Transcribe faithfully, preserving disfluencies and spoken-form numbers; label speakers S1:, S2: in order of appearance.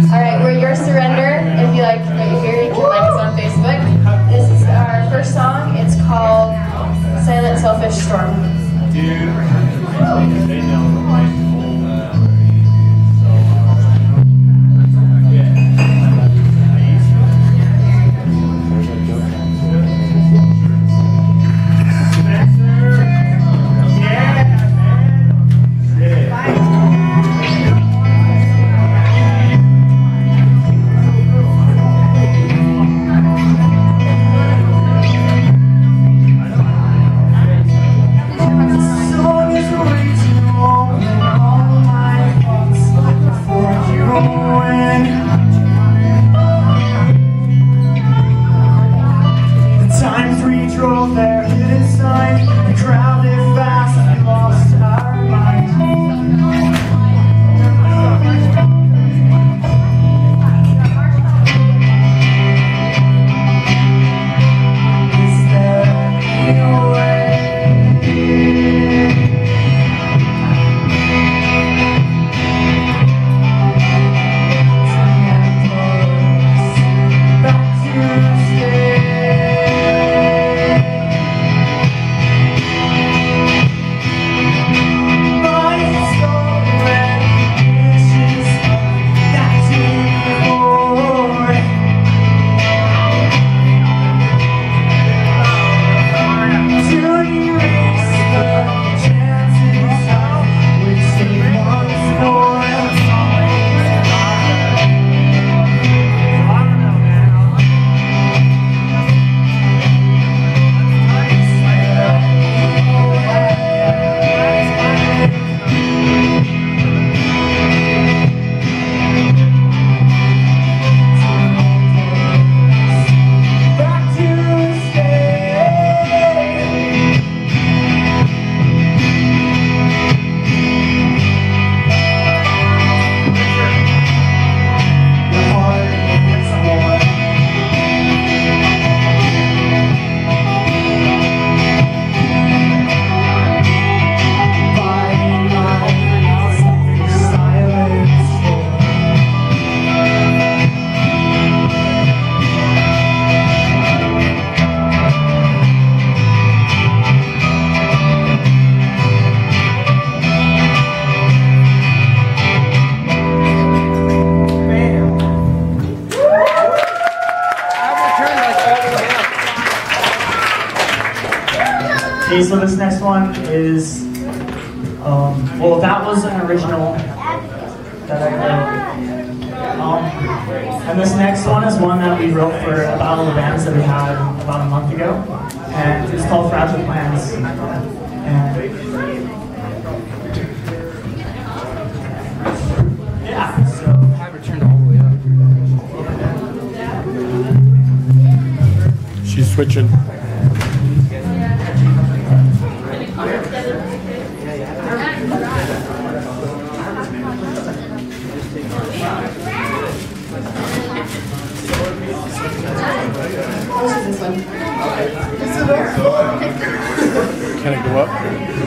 S1: Alright, we're Your Surrender. If you like what you hear, you can like us on Facebook. This is our first song. It's called Silent Selfish Storm.
S2: Dude, they know the life.
S3: Okay, so this next one is, um, well, that was an original that I wrote. Um, and this next one is one that we wrote for a battle of bands that we had about a month ago. And it's called Fragile Plans. And yeah, so
S4: have her turned all the way up.
S5: She's switching.
S1: This is this one.
S5: Can it go up?